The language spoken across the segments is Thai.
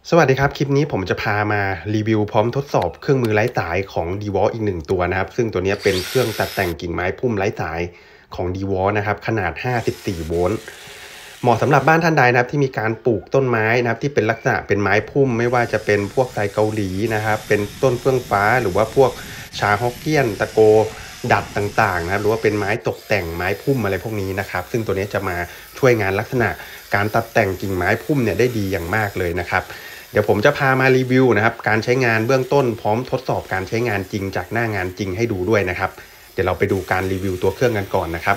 สวัสดีครับคลิปนี้ผมจะพามารีวิวพร้อมทดสอบเครื่องมือไร้สายของ DeWalt อีก1ตัวนะครับซึ่งตัวนี้เป็นเครื่องตัดแต่งกิ่งไม้พุ่มไร้สายของ DeWalt นะครับขนาด54โวลต์เหมาะสำหรับบ้านท่านใดนะครับที่มีการปลูกต้นไม้นะครับที่เป็นลักษณะเป็นไม้พุ่มไม่ว่าจะเป็นพวกไทรเกาหลีนะครับเป็นต้นเฟื่องฟ้าหรือว่าพวกชาฮอกเกี้ยนตะโกดัดต่างๆนะครับหรือว่าเป็นไม้ตกแต่งไม้พุ่มอะไรพวกนี้นะครับซึ่งตัวนี้จะมาช่วยงานลักษณะการตัดแต่งกิ่งไม้พุ่มเนี่ยได้ดีอย่างมากเลยนะครับเดี๋ยวผมจะพามารีวิวนะครับการใช้งานเบื้องต้นพร้อมทดสอบการใช้งานจริงจากหน้างานจริงให้ดูด้วยนะครับเดี๋ยวเราไปดูการรีวิวตัวเครื่องกันก่อนนะครับ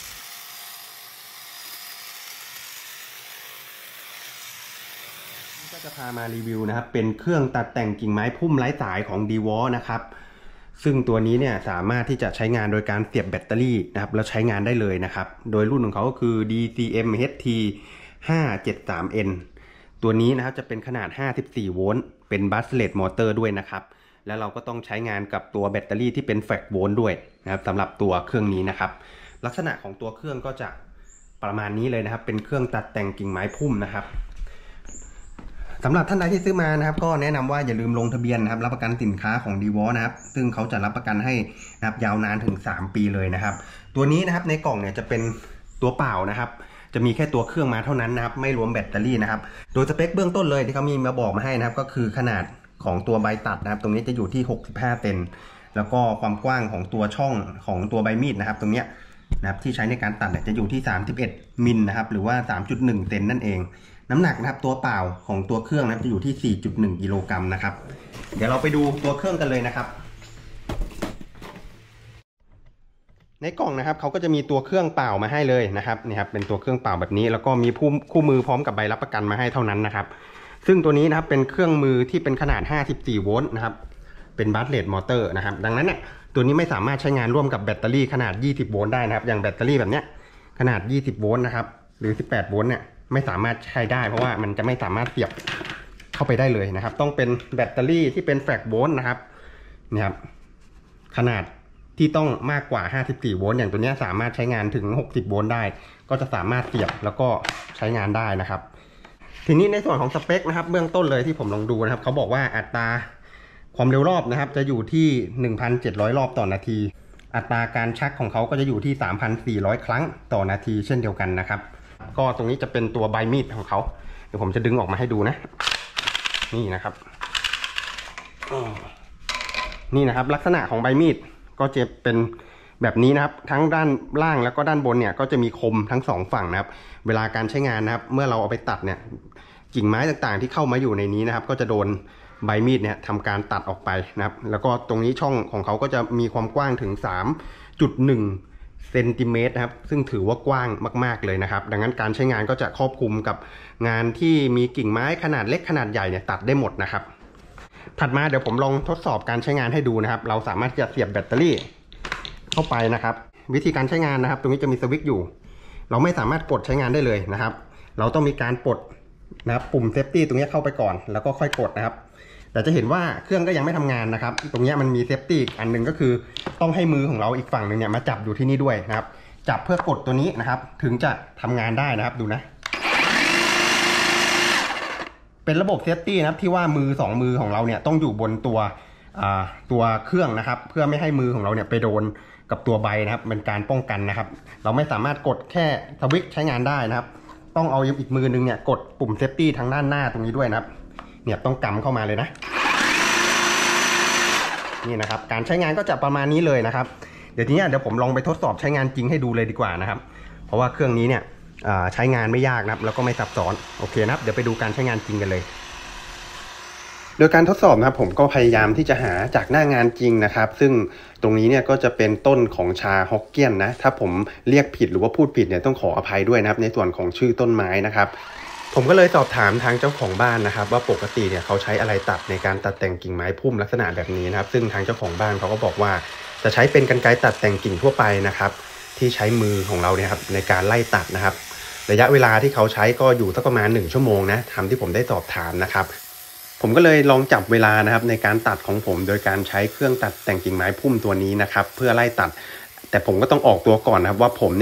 ก็จะพามารีวิวนะครับเป็นเครื่องตัดแต่งกิ่งไม้พุ่มไร้สายของ DeWalt นะครับซึ่งตัวนี้เนี่ยสามารถที่จะใช้งานโดยการเสียบแบตเตอรี่นะครับแล้วใช้งานได้เลยนะครับโดยรุ่นของเขาก็คือ DCM HT 573Nตัวนี้นะครับจะเป็นขนาด54โวลต์เป็นบัสเลตมอเตอร์ด้วยนะครับแล้วเราก็ต้องใช้งานกับตัวแบตเตอรี่ที่เป็นแฟลกโวลต์ด้วยนะครับสำหรับตัวเครื่องนี้นะครับลักษณะของตัวเครื่องก็จะประมาณนี้เลยนะครับเป็นเครื่องตัดแต่งกิ่งไม้พุ่มนะครับสำหรับท่านใดที่ซื้อมานะครับก็แนะนำว่าอย่าลืมลงทะเบียนนะครับรับประกันสินค้าของ DeWalt นะครับซึ่งเขาจะรับประกันให้นะครับยาวนานถึง3ปีเลยนะครับตัวนี้นะครับในกล่องเนี่ยจะเป็นตัวเปล่านะครับจะมีแค่ตัวเครื่องมาเท่านั้นนะครับไม่รวมแบตเตอรี่นะครับโดยสเปคเบื้องต้นเลยที่เขามีมาบอกมาให้นะครับก็คือขนาดของตัวใบตัดนะครับตรงนี้จะอยู่ที่65เซนแล้วก็ความกว้างของตัวช่องของตัวใบมีดนะครับตรงนี้นะครับที่ใช้ในการตัดจะอยู่ที่31มิลนะครับหรือว่า 3.1 เซนนั่นเองน้ำหนักนะครับตัวเปล่าของตัวเครื่องนะครับจะอยู่ที่ 4.1 กิโลกรัมนะครับเดี๋ยวเราไปดูตัวเครื่องกันเลยนะครับในกล่องนะครับเขาก็จะมีตัวเครื่องเปล่ามาให้เลยนะครับนี่ครับเป็นตัวเครื่องเปล่าแบบนี้แล้วก็มีคู่มือพร้อมกับใบรับประกันมาให้เท่านั้นนะครับซึ่งตัวนี้นะครับเป็นเครื่องมือที่เป็นขนาด54โวลต์นะครับเป็นบัสเลตมอเตอร์นะครับดังนั้นเนี่ยตัวนี้ไม่สามารถใช้งานร่วมกับแบตเตอรี่ขนาด20โวลต์ได้นะครับอย่างแบตเตอรี่แบบเนี้ยขนาด20โวลต์นะครับหรือ18โวลต์เนี่ยไม่สามารถใช้ได้เพราะว่ามันจะไม่สามารถเสียบเข้าไปได้เลยนะครับต้องเป็นแบตเตอรี่ที่เป็นแฟลกโวลต์นะครับนี่ครับขนาดที่ต้องมากกว่า54โวลต์อย่างตัวนี้สามารถใช้งานถึง60โวลต์ได้ก็จะสามารถเสียบแล้วก็ใช้งานได้นะครับทีนี้ในส่วนของสเปคนะครับเบื้องต้นเลยที่ผมลองดูนะครับเขาบอกว่าอัตราความเร็วรอบนะครับจะอยู่ที่ 1,700 รอบต่อนาทีอัตราการชักของเขาก็จะอยู่ที่ 3,400 ครั้งต่อนาทีเช่นเดียวกันนะครับก็ตรงนี้จะเป็นตัวใบมีดของเขาเดี๋ยวผมจะดึงออกมาให้ดูนะนี่นะครับนี่นะครับลักษณะของใบมีดก็จะเป็นแบบนี้นะครับทั้งด้านล่างแล้วก็ด้านบนเนี่ยก็จะมีคมทั้ง2ฝั่งนะครับเวลาการใช้งานนะครับเมื่อเราเอาไปตัดเนี่ยกิ่งไม้ต่างๆที่เข้ามาอยู่ในนี้นะครับก็จะโดนใบมีดเนี่ยทำการตัดออกไปนะครับแล้วก็ตรงนี้ช่องของเขาก็จะมีความกว้างถึง 3.1 เซนติเมตรนะครับซึ่งถือว่ากว้างมากๆเลยนะครับดังนั้นการใช้งานก็จะครอบคลุมกับงานที่มีกิ่งไม้ขนาดเล็กขนาดใหญ่เนี่ยตัดได้หมดนะครับถัดมาเดี๋ยวผมลองทดสอบการใช้งานให้ดูนะครับเราสามารถจะเสียบแบตเตอรี่เข้าไปนะครับวิธีการใช้งานนะครับตรงนี้จะมีสวิตช์อยู่เราไม่สามารถกดใช้งานได้เลยนะครับเราต้องมีการปลดนะครับปุ่มเซฟตี้ตรงนี้เข้าไปก่อนแล้วก็ค่อยกดนะครับแต่จะเห็นว่าเครื่องก็ยังไม่ทำงานนะครับตรงนี้มันมีเซฟตี้อันหนึ่งก็คือต้องให้มือของเราอีกฝั่งหนึ่งเนี่ยมาจับอยู่ที่นี่ด้วยนะครับจับเพื่อกดตัวนี้นะครับถึงจะทำงานได้นะครับดูนะเป็นระบบเซฟตี้นะครับที่ว่ามือ2มือของเราเนี่ยต้องอยู่บนตัวเครื่องนะครับเพื่อไม่ให้มือของเราเนี่ยไปโดนกับตัวใบนะครับเป็นการป้องกันนะครับเราไม่สามารถกดแค่สวิตช์ใช้งานได้นะครับต้องเอาอีกมือนึงเนี่ยกดปุ่มเซฟตี้ทางด้านหน้าตรงนี้ด้วยนะครับเนี่ยต้องกำเข้ามาเลยนะนี่นะครับการใช้งานก็จะประมาณนี้เลยนะครับเดี๋ยวผมลองไปทดสอบใช้งานจริงให้ดูเลยดีกว่านะครับเพราะว่าเครื่องนี้เนี่ยใช้งานไม่ยากนะครับแล้วก็ไม่ซับซ้อนโอเคนะครับเดี๋ยวไปดูการใช้งานจริงกันเลยโดยการทดสอบนะครับผมก็พยายามที่จะหาจากหน้างานจริงนะครับซึ่งตรงนี้เนี่ยก็จะเป็นต้นของชาฮอกเกี้ยนนะถ้าผมเรียกผิดหรือว่าพูดผิดเนี่ยต้องขออภัยด้วยนะครับในส่วนของชื่อต้นไม้นะครับผมก็เลยสอบถามทางเจ้าของบ้านนะครับว่าปกติเนี่ยเขาใช้อะไรตัดในการตัดแต่งกิ่งไม้พุ่มลักษณะแบบนี้นะครับซึ่งทางเจ้าของบ้านเขาก็บอกว่าจะใช้เป็นกรรไกรตัดแต่งกิ่งทั่วไปนะครับที่ใช้มือของเราเนี่ยครับในการไล่ตัดนะครับระยะเวลาที่เขาใช้ก็อยู่สักประมาณ1ชั่วโมงนะทำที่ผมได้สอบถามนะครับผมก็เลยลองจับเวลานะครับในการตัดของผมโดยการใช้เครื่องตัดแต่งกิ่งไม้พุ่มตัวนี้นะครับเพื่อไล่ตัดแต่ผมก็ต้องออกตัวก่อนนะครับว่าผมเนี่ย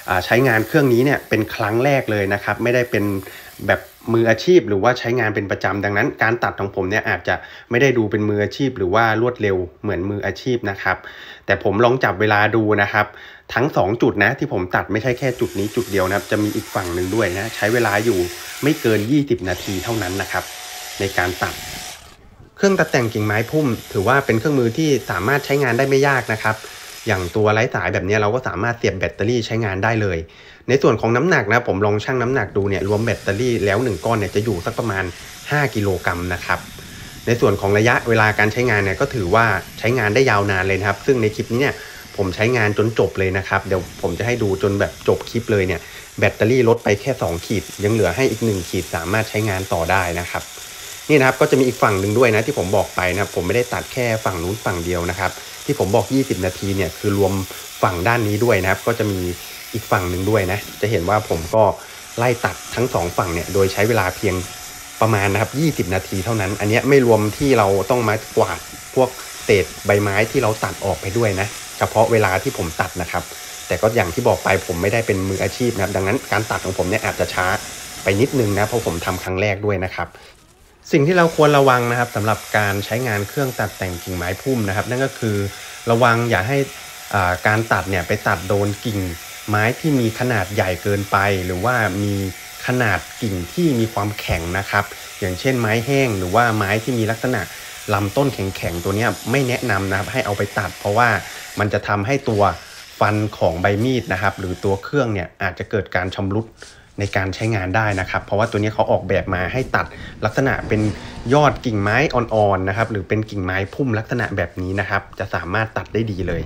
ใช้งานเครื่องนี้เนี่ยเป็นครั้งแรกเลยนะครับไม่ได้เป็นแบบมืออาชีพหรือว่าใช้งานเป็นประจำดังนั้นการตัดของผมเนี่ยอาจจะไม่ได้ดูเป็นมืออาชีพหรือว่ารวดเร็วเหมือนมืออาชีพนะครับแต่ผมลองจับเวลาดูนะครับทั้ง2จุดนะที่ผมตัดไม่ใช่แค่จุดนี้จุดเดียวนะครับจะมีอีกฝั่งหนึ่งด้วยนะใช้เวลาอยู่ไม่เกิน20นาทีเท่านั้นนะครับในการตัดเครื่องตัดแต่งกิ่งไม้พุ่มถือว่าเป็นเครื่องมือที่สามารถใช้งานได้ไม่ยากนะครับอย่างตัวไร้สายแบบนี้เราก็สามารถเสียบแบตเตอรี่ใช้งานได้เลยในส่วนของน้ำหนักนะผมลองชั่งน้ำหนักดูเนี่ยรวมแบตเตอรี่แล้ว1ก้อนเนี่ยจะอยู่สักประมาณ5กิโลกรัมนะครับในส่วนของระยะเวลาการใช้งานเนี่ยก็ถือว่าใช้งานได้ยาวนานเลยนะครับซึ่งในคลิปนี้เนี่ยผมใช้งานจนจบเลยนะครับเดี๋ยวผมจะให้ดูจนแบบจบคลิปเลยเนี่ยแบตเตอรี่ลดไปแค่2ขีดยังเหลือให้อีก1ขีดสามารถใช้งานต่อได้นะครับนี่นะครับก็จะมีอีกฝั่งหนึ่งด้วยนะที่ผมบอกไปนะครับผมไม่ได้ตัดแค่ฝั่งนู้นฝั่งเดียวนะครับที่ผมบอก20นาทีเนี่ยคือรวมฝั่งด้านนี้ด้วยนะครับก็จะมีอีกฝั่งหนึ่งด้วยนะจะเห็นว่าผมก็ไล่ตัดทั้ง2ฝั่งเนี่ยโดยใช้เวลาเพียงประมาณนะครับ20นาทีเท่านั้นอันนี้ไม่รวมที่เราต้องมากวาดพวกเศษใบไม้ที่เราตัดออกไปด้วยนะเฉพาะเวลาที่ผมตัดนะครับแต่ก็อย่างที่บอกไปผมไม่ได้เป็นมืออาชีพนะดังนั้นการตัดของผมเนี่ยอาจจะช้าไปนิดนึงนะเพราะผมทำครั้งแรกด้วยนะครับสิ่งที่เราควรระวังนะครับสำหรับการใช้งานเครื่องตัดแต่งกิ่งไม้พุ่มนะครับนั่นก็คือระวังอย่าให้การตัดเนี่ยไปตัดโดนกิ่งไม้ที่มีขนาดใหญ่เกินไปหรือว่ามีขนาดกิ่งที่มีความแข็งนะครับอย่างเช่นไม้แห้งหรือว่าไม้ที่มีลักษณะลำต้นแข็งๆตัวนี้ไม่แนะนำนะครับให้เอาไปตัดเพราะว่ามันจะทำให้ตัวฟันของใบมีดนะครับหรือตัวเครื่องเนี่ยอาจจะเกิดการชำรุดในการใช้งานได้นะครับเพราะว่าตัวนี้เขาออกแบบมาให้ตัดลักษณะเป็นยอดกิ่งไม้อ่อนๆนะครับหรือเป็นกิ่งไม้พุ่มลักษณะแบบนี้นะครับจะสามารถตัดได้ดีเลย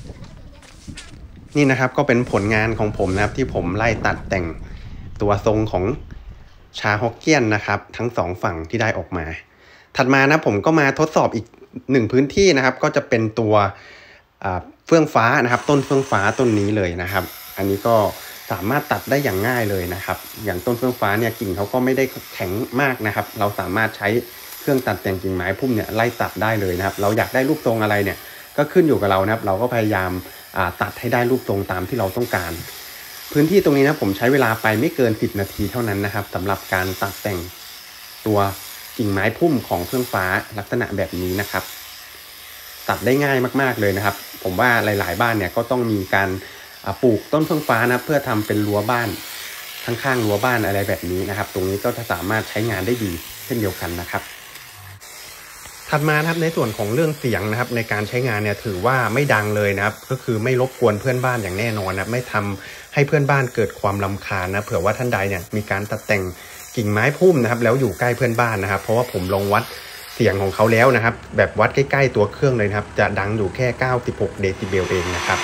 นี่นะครับก็เป็นผลงานของผมนะครับที่ผมไล่ตัดแต่งตัวทรงของชาฮอกเกี้ยนนะครับทั้ง2ฝั่งที่ได้ออกมาถัดมานะผมก็มาทดสอบอีก1พื้นที่นะครับก็จะเป็นตัวเฟื่องฟ้านะครับต้นเฟื่องฟ้าต้นนี้เลยนะครับอันนี้ก็สามารถตัดได้อย่างง่ายเลยนะครับอย่างต้นเฟื่องฟ้าเนี่ยกิ่งเขาก็ไม่ได้แข็งมากนะครับเราสามารถใช้เครื่องตัดแต่งกิ่งไม้พุ่มเนี่ยไล่ตัดได้เลยนะครับเราอยากได้รูปทรงอะไรเนี่ยก็ขึ้นอยู่กับเรานะครับเราก็พยายามตัดให้ได้รูปทรงตามที่เราต้องการพื้นที่ตรงนี้นะผมใช้เวลาไปไม่เกิน10นาทีเท่านั้นนะครับสำหรับการตัดแต่งตัวกิ่งไม้พุ่มของเฟื่องฟ้าลักษณะแบบนี้นะครับตัดได้ง่ายมากๆเลยนะครับผมว่าหลายๆบ้านเนี่ยก็ต้องมีการปลูกต้นเฟื่องฟ้านะเพื่อทำเป็นรั้วบ้านข้างๆรั้วบ้านอะไรแบบนี้นะครับตรงนี้ก็จะสามารถใช้งานได้ดีเช่นเดียวกันนะครับถัดมานะครับในส่วนของเรื่องเสียงนะครับในการใช้งานเนี่ยถือว่าไม่ดังเลยนะครับก็คือไม่รบกวนเพื่อนบ้านอย่างแน่นอนนะไม่ทำให้เพื่อนบ้านเกิดความรำคาญนะเผื่อว่าท่านใดเนี่ยมีการตัดแต่งกิ่งไม้พุ่มนะครับแล้วอยู่ใกล้เพื่อนบ้านนะครับเพราะว่าผมลองวัดเสียงของเขาแล้วนะครับแบบวัดใกล้ๆตัวเครื่องเลยนะครับจะดังอยู่แค่96เดซิเบลเองนะครับ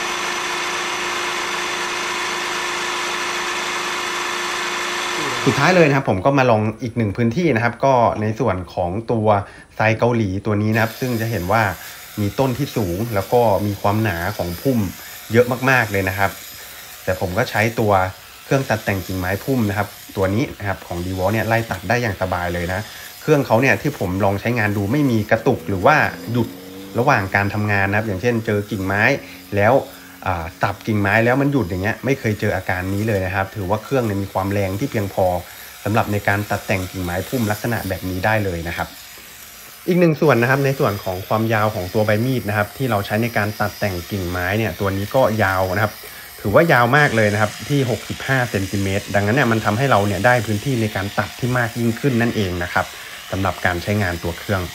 สุดท้ายเลยนะครับผมก็มาลองอีก1พื้นที่นะครับก็ในส่วนของตัวไซเกาหลีตัวนี้นะครับซึ่งจะเห็นว่ามีต้นที่สูงแล้วก็มีความหนาของพุ่มเยอะมากๆเลยนะครับแต่ผมก็ใช้ตัวเครื่องตัดแต่งกิ่งไม้พุ่มนะครับตัวนี้นะครับของ DeWalt เนี่ยไล่ตัดได้อย่างสบายเลยนะเครื่องเขาเนี่ยที่ผมลองใช้งานดูไม่มีกระตุกหรือว่าหยุดระหว่างการทำงานนะครับอย่างเช่นเจอกิ่งไม้แล้วตัดกิ่งไม้แล้วมันหยุดอย่างเงี้ยไม่เคยเจออาการนี้เลยนะครับถือว่าเครื่องมีความแรงที่เพียงพอสำหรับในการตัดแต่งกิ่งไม้พุ่มลักษณะแบบนี้ได้เลยนะครับอีก1ส่วนนะครับในส่วนของความยาวของตัวใบมีดนะครับที่เราใช้ในการตัดแต่งกิ่งไม้เนี่ยตัวนี้ก็ยาวนะครับถือว่ายาวมากเลยนะครับที่65เซนติเมตรดังนั้นเนี่ยมันทำให้เราเนี่ยได้พื้นที่ในการตัดที่มากยิ่งขึ้นนั่นเองนะครับสำหรับการใช้งานตัวเครื่อง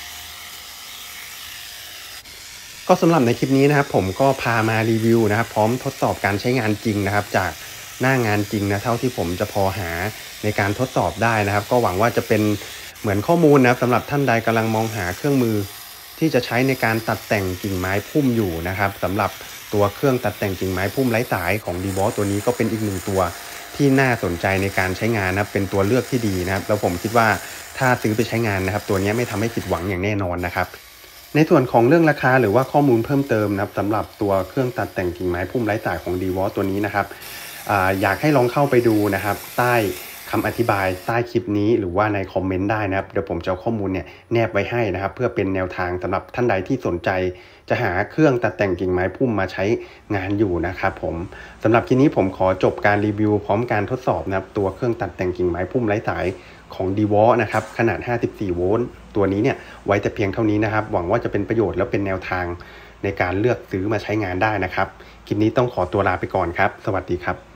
ก็สำหรับในคลิปนี้นะครับผมก็พามารีวิวนะครับพร้อมทดสอบการใช้งานจริงนะครับจากหน้างานจริงนะเท่าที่ผมจะพอหาในการทดสอบได้นะครับก็หวังว่าจะเป็นเหมือนข้อมูลนะครับสำหรับท่านใดกำลังมองหาเครื่องมือที่จะใช้ในการตัดแต่งกิ่งไม้พุ่มอยู่นะครับสำหรับตัวเครื่องตัดแต่งกิ่งไม้พุ่มไร้สายของ DeWalt ตัวนี้ก็เป็นอีก1ตัวที่น่าสนใจในการใช้งานนะเป็นตัวเลือกที่ดีนะครับแล้วผมคิดว่าถ้าซื้อไปใช้งานนะครับตัวนี้ไม่ทำให้ผิดหวังอย่างแน่นอนนะครับในส่วนของเรื่องราคาหรือว่าข้อมูลเพิ่มเติมนะครับสำหรับตัวเครื่องตัดแต่งกิ่งไม้พุ่มไร้สายของ DeWalt ตัวนี้นะครับอยากให้ลองเข้าไปดูนะครับใต้คำอธิบายใต้คลิปนี้หรือว่าในคอมเมนต์ได้นะครับเดี๋ยวผมจะเอาข้อมูลเนี่ยแนบไว้ให้นะครับเพื่อเป็นแนวทางสำหรับท่านใดที่สนใจจะหาเครื่องตัดแต่งกิ่งไม้พุ่มมาใช้งานอยู่นะครับผมสำหรับคลิปนี้ผมขอจบการรีวิวพร้อมการทดสอบนะครับตัวเครื่องตัดแต่งกิ่งไม้พุ่มไร้สายของ DeWalt นะครับขนาด54โวลต์ตัวนี้เนี่ยไว้แต่เพียงเท่านี้นะครับหวังว่าจะเป็นประโยชน์และเป็นแนวทางในการเลือกซื้อมาใช้งานได้นะครับคลิปนี้ต้องขอตัวลาไปก่อนครับสวัสดีครับ